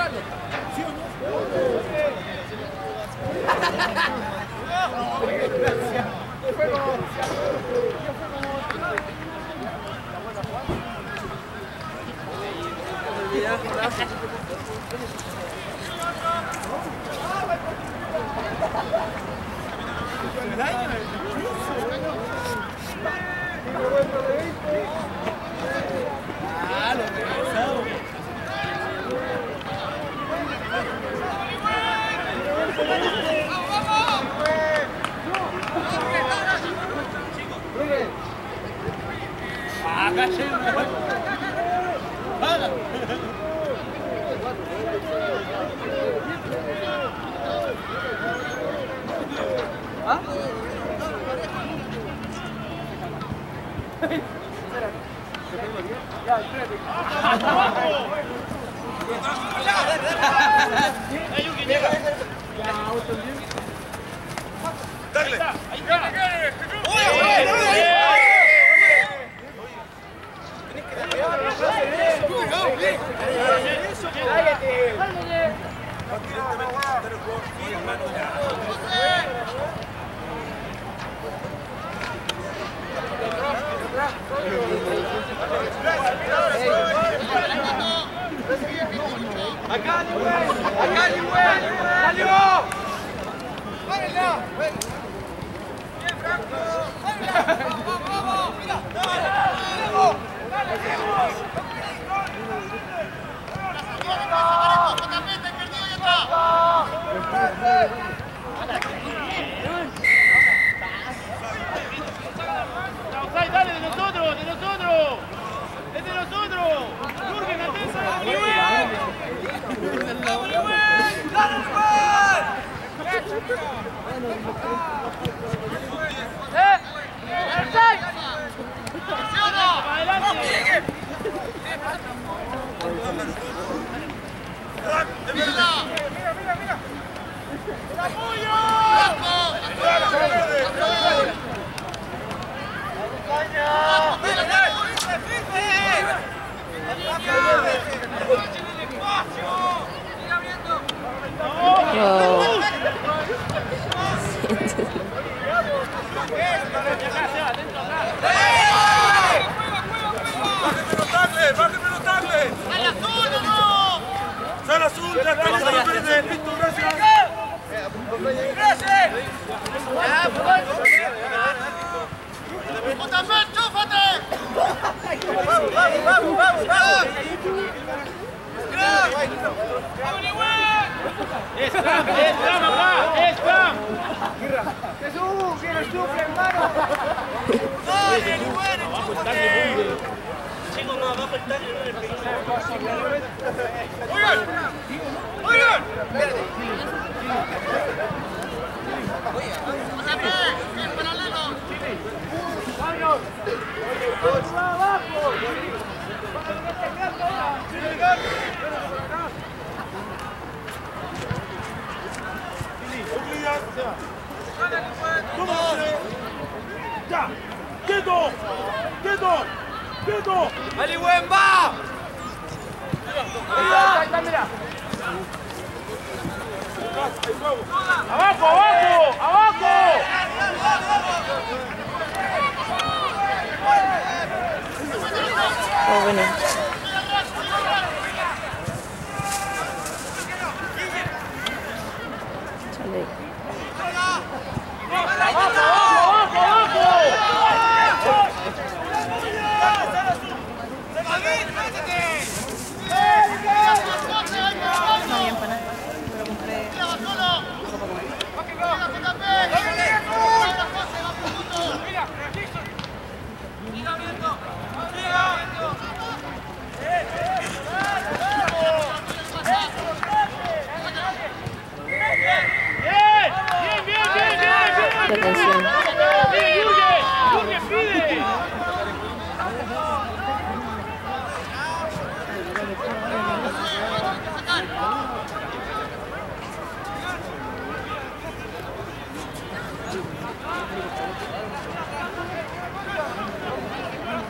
¿Sí o no?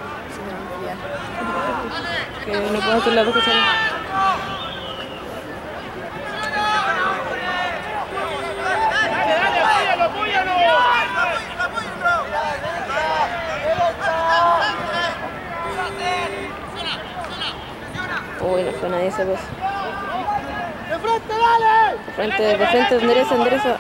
Que no puedo hacer la cosa. Uy, no fue nadie ese pues. ¡De frente, dale! De frente, endereza, endereza.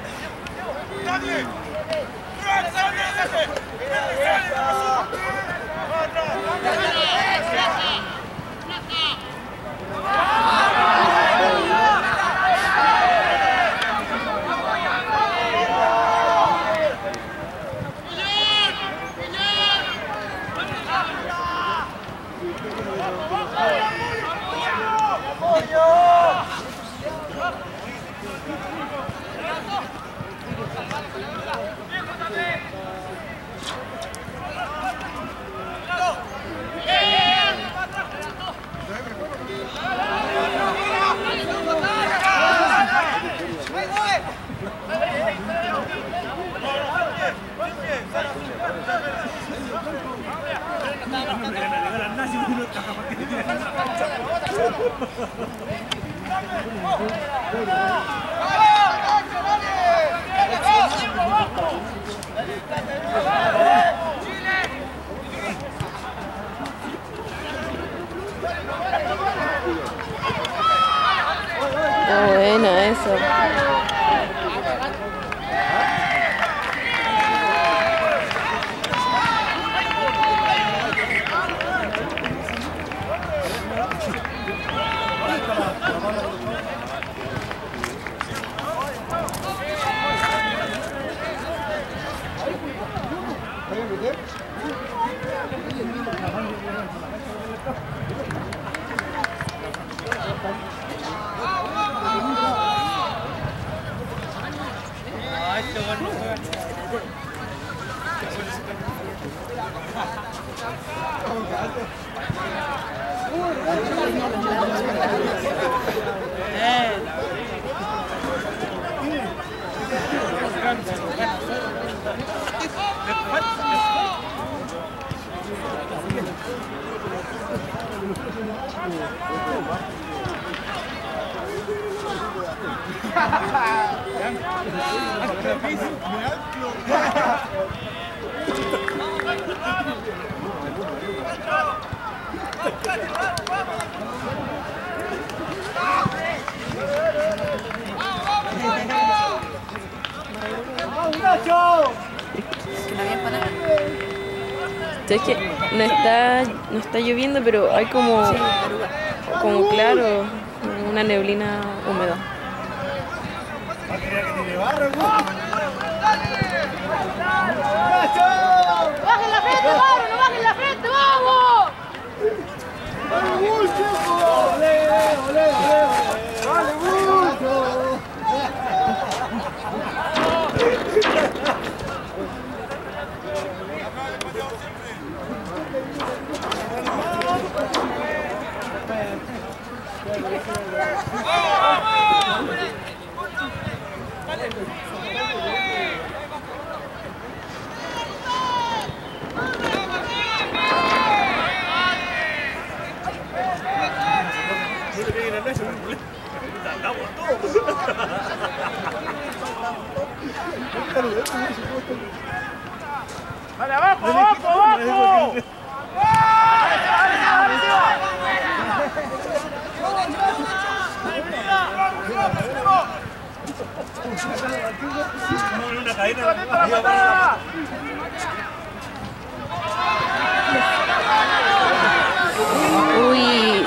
Buena esa. Es que no está lloviendo, pero hay como claro, una neblina húmeda. ¡Bajen la frente, vamos! ¡No bajen la frente, vamos! ¡Ole, ole, ole! ¡Vale, mucho! ¡Vale, abajo, abajo, abajo! Una cadena. Uy.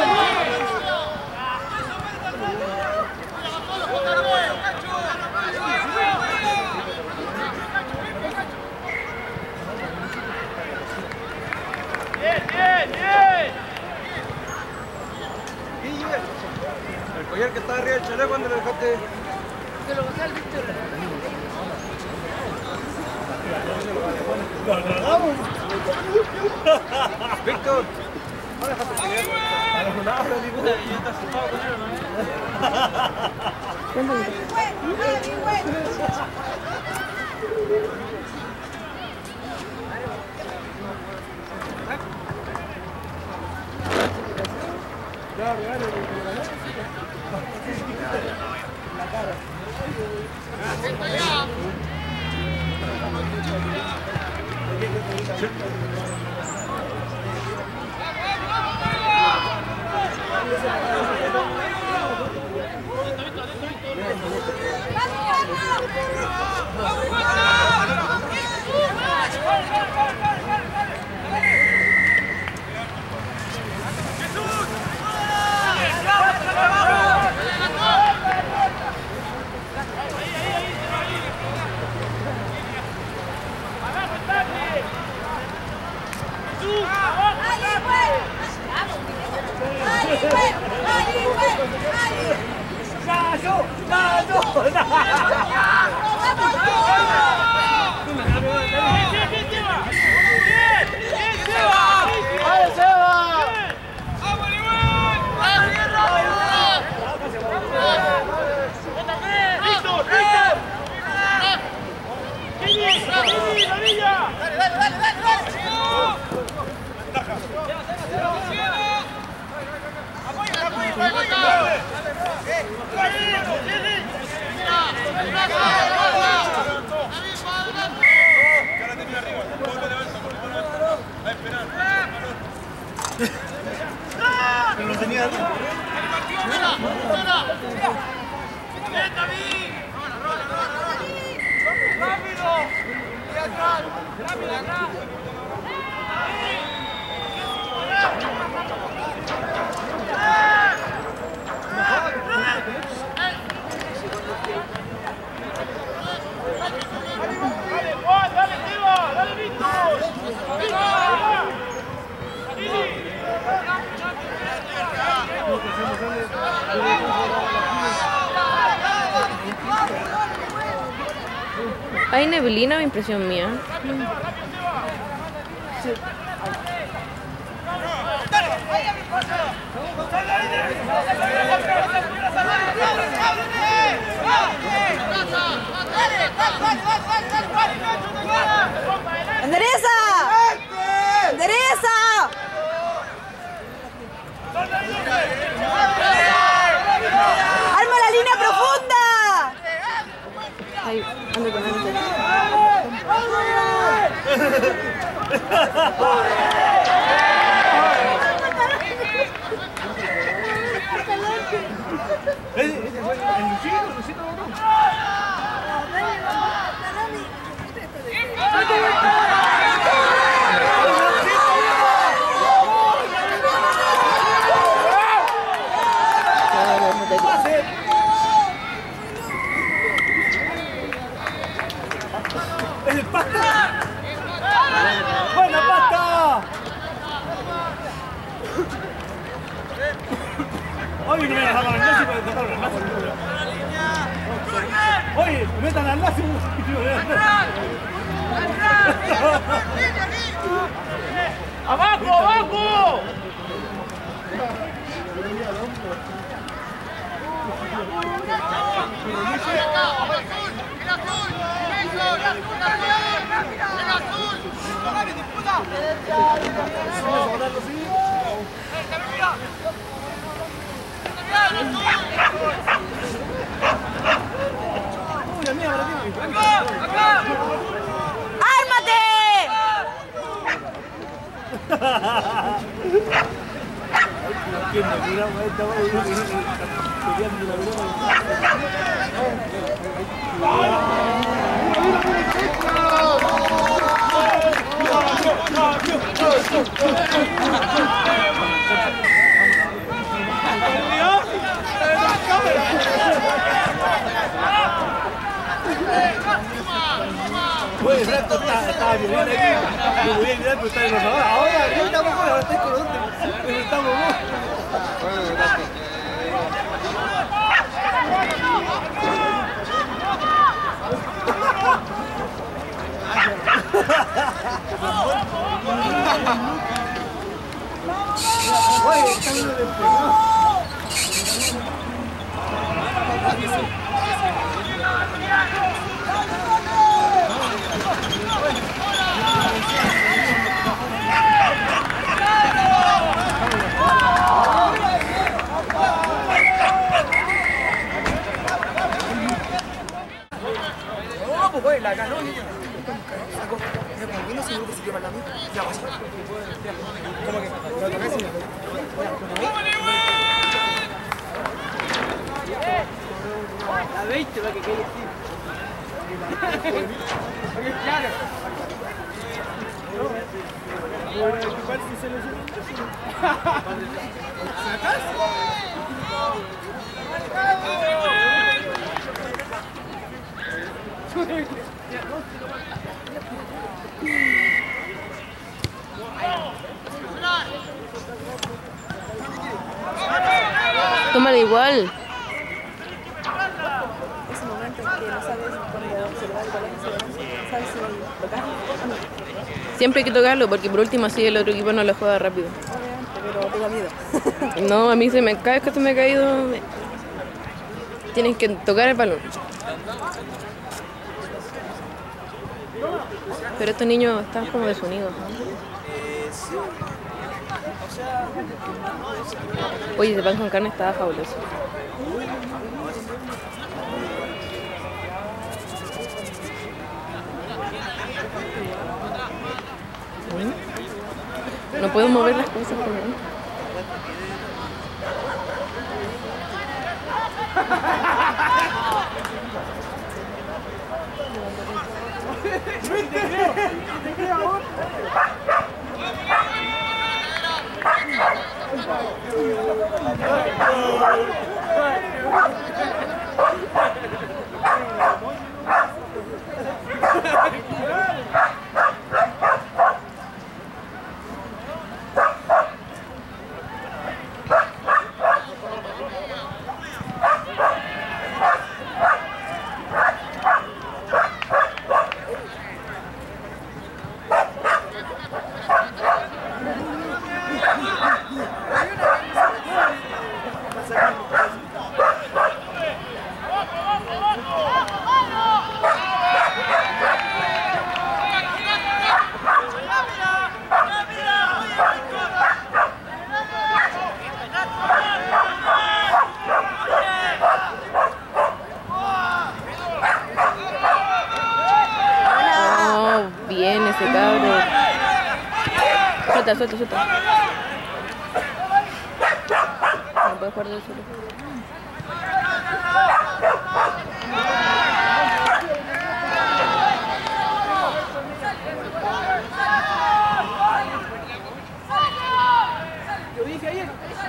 El collar que está arriba del chaleco, ¿cuándo lo dejaste? Se lo pasé al Víctor. Víctor, ¿no dejaste el collar? Yo te asustado con él, La cara. ¿Hay neblina o impresión mía? ¡Endereza! ¡Endereza! ¡Arma la línea profunda! Ay, ando con antes. ¡El pasta! ¡Buena pasta! Oye, no me dejaban al Nazi para dejar al Nazi. Oye, metan al Nazi. ¡Abajo, abajo! ¡Ármate! Oye, Franco estaba bien aquí. Yo voy a ayudar, pero está en los ahora. Ahora estamos con ahora estoy con otro. Pero estamos vos. Oye, están uno de la ganó y sacó. ¿Por qué no se que se quema la mía? Ya, pasa. ¿Cómo que? ¿La cabeza? 20 para que quede así. Claro. ¿Cuál si se lo ¿sacas? Tómala igual. Ese momento en que no sabes cuando se le va el balón, no sabes si tocarlo o no. Siempre hay que tocarlo porque por último así el otro equipo no lo juega rápido. Obviamente, pero te da miedo. No, a mí cada vez que se me ha caído tienen que tocar el balón. Pero estos niños están como desunidos. Oye, ese pan con carne estaba fabuloso. No puedo mover las cosas por ahí. Bien ese cabro. Suelta. No puede jugar de solo. Yo dije ayer.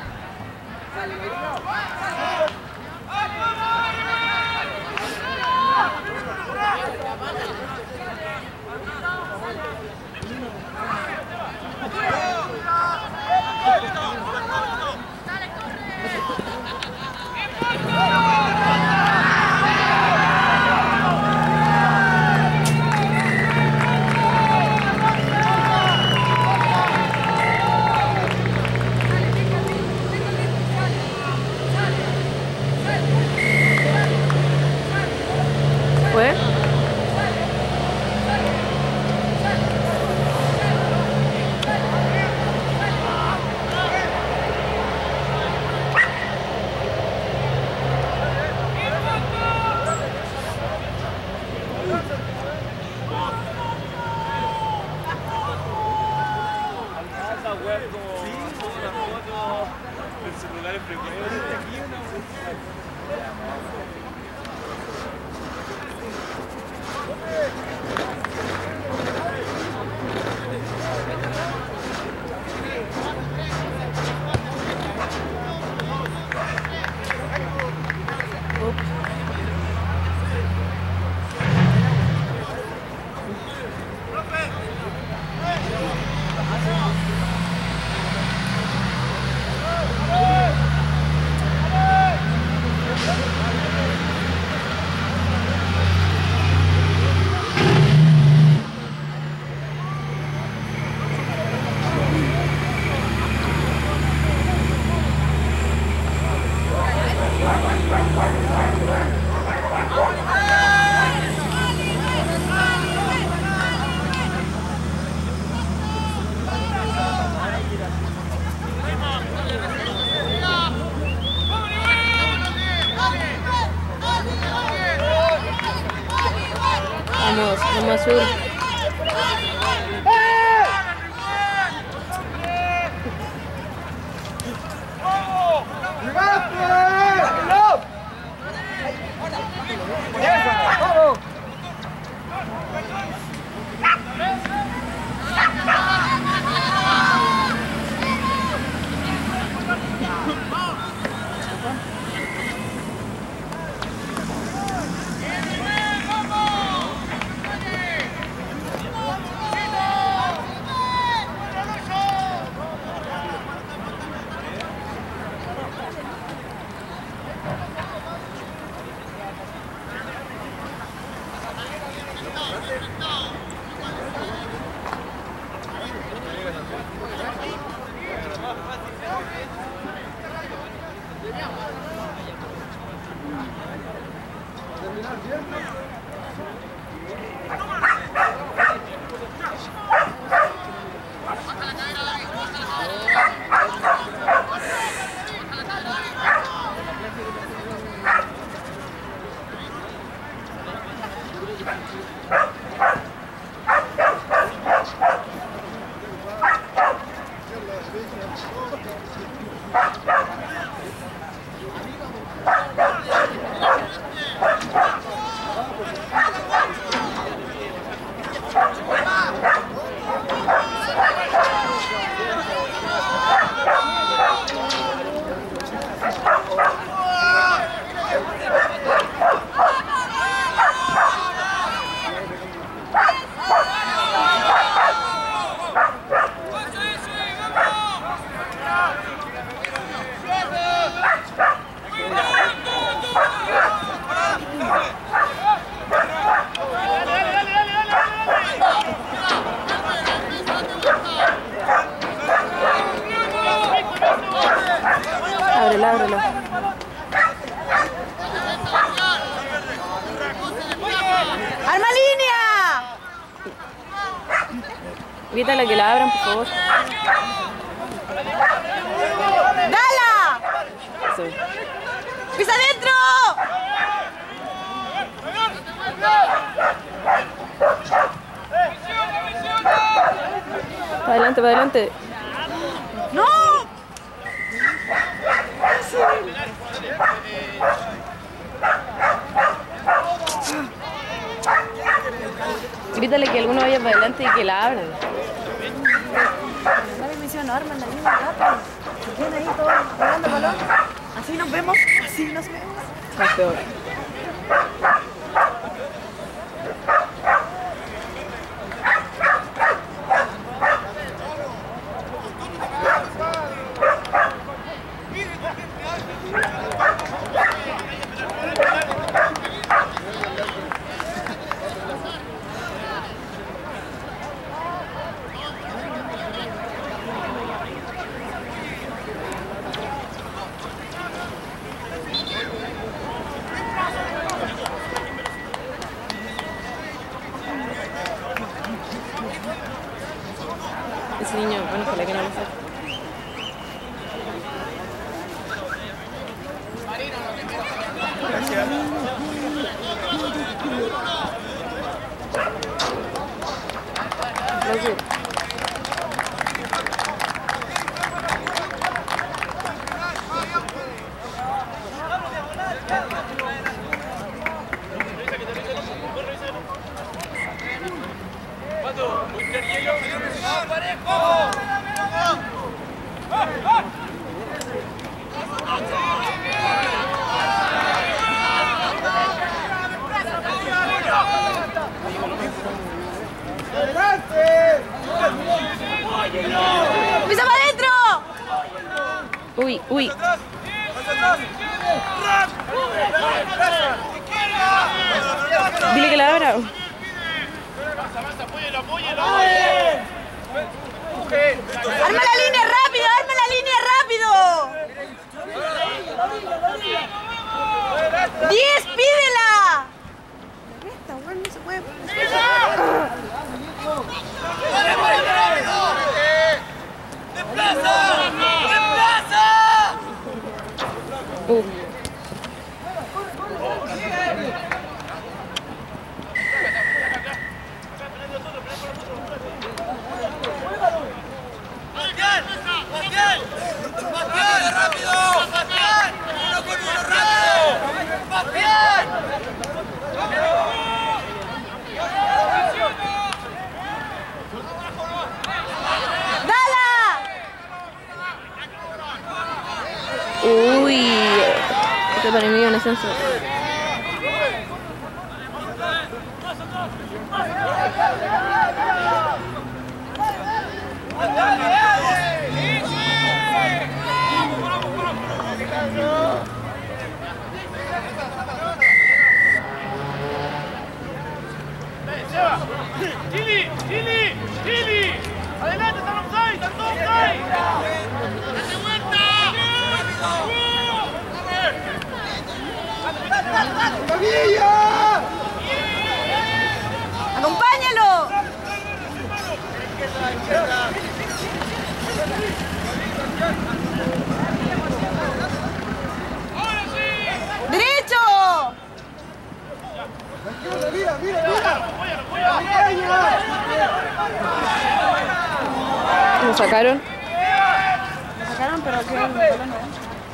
¿Fue? Vamos azul. Ábrelo, ábrelo. ¡Arma línea! Grítale que la abran, por favor. ¡Dala! Eso. ¡Pisa adentro! Para adelante, para adelante. ¡No! Grítale que alguno vaya para adelante y que la abran. Dale misión, arma en la línea rápido. Se quedan ahí todos jugando balón. Así nos vemos, así nos vemos. Más peor. Ese niño, bueno, ojalá que no lo saque. Gracias. ¡Pisa para adentro! Uy, uy. Dile que la abra. ¡Arma la línea rápido! ¡Arma la línea rápido! ¡10, pídela! Esta weón no se puede. ¡Desplaza! ¡Desplaza! ¡Rápido! ¡Uno con uno, rápido! ¡Más bien! ¡Dala! Uy. Este para mí es un ascenso. ¡Chili! ¡Chili! ¡Chili! ¡Adelante, están offside! ¡Están todos offside! ¡Date vuelta! ¡Rápido! ¡Derecho! ¡Mira, mira, mira! ¿Lo sacaron? Lo sacaron, pero quedó el balón, ¿no?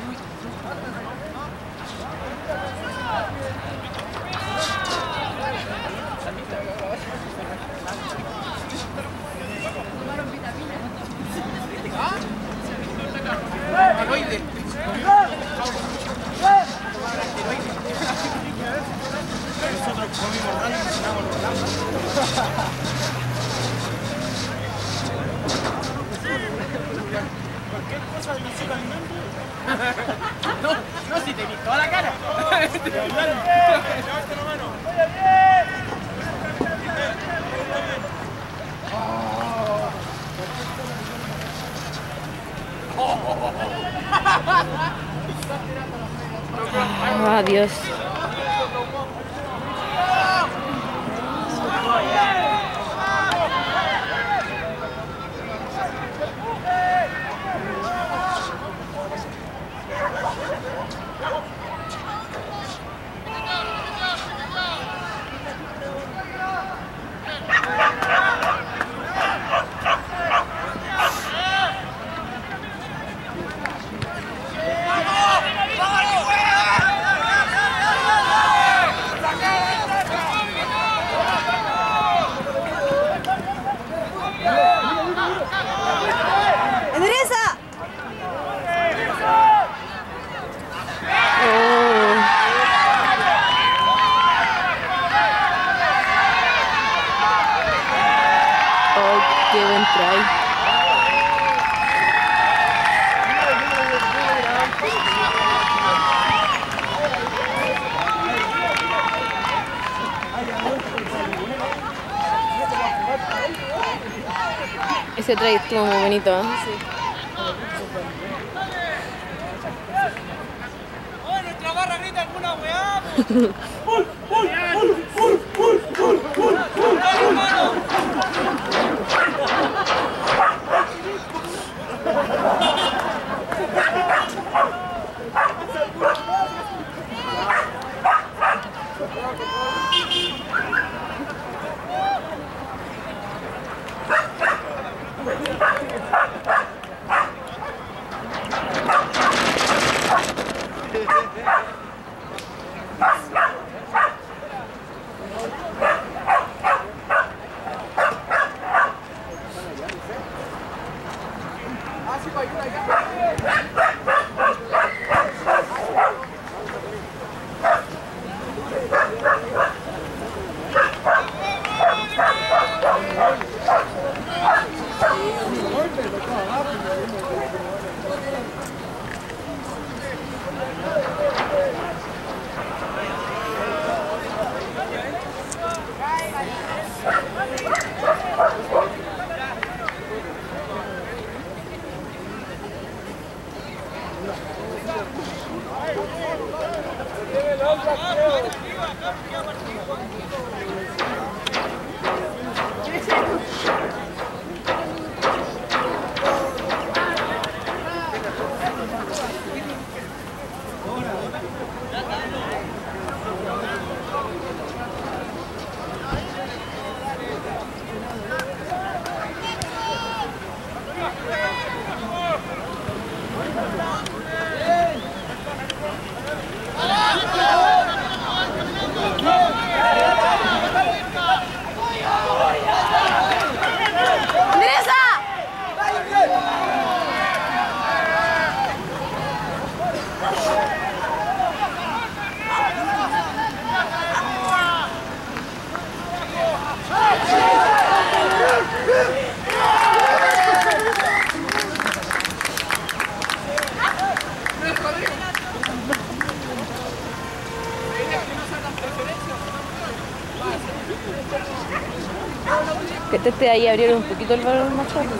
No, si te vi toda la cara. Ah, Dios. ¡Endereza! Oh, qué buen try. Ese try estuvo muy bonito, ¿eh? ¡Oh, nuestra barra grita alguna weá! Que te ahí abrieron un poquito el balón más rápido.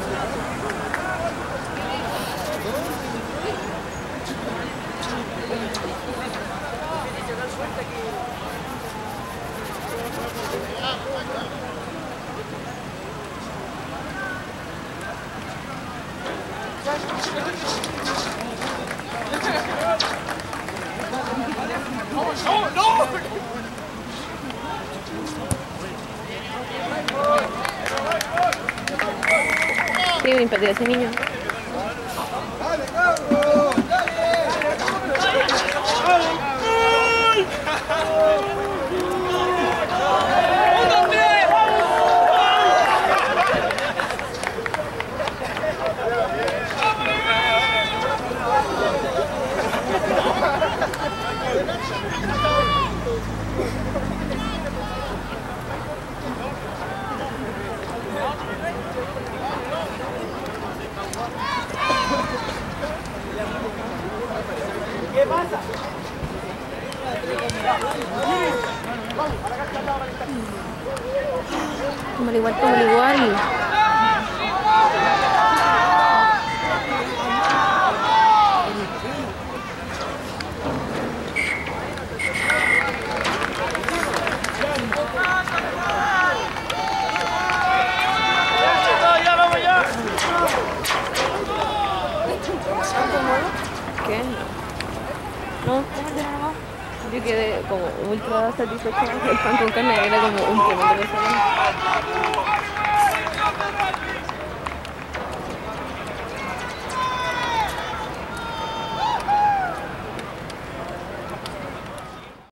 Tiene empatía ese niño. ¿Qué pasa? Tómalo igual, tómalo igual. ¿Qué? No. Yo quedé como ultra satisfecha. El pan con carne era como un tremendo desayuno.